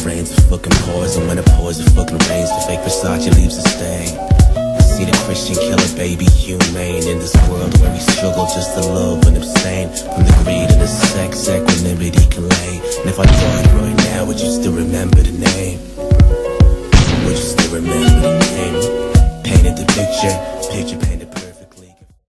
rains, it fucking pours. And when it pours, it fucking rains. The fake Versace leaves a stain. I see the Christian killer, baby, humane. In this world where we struggle just to love and abstain from the greed and the sex, equanimity can lay. And if I died right now, would you still remember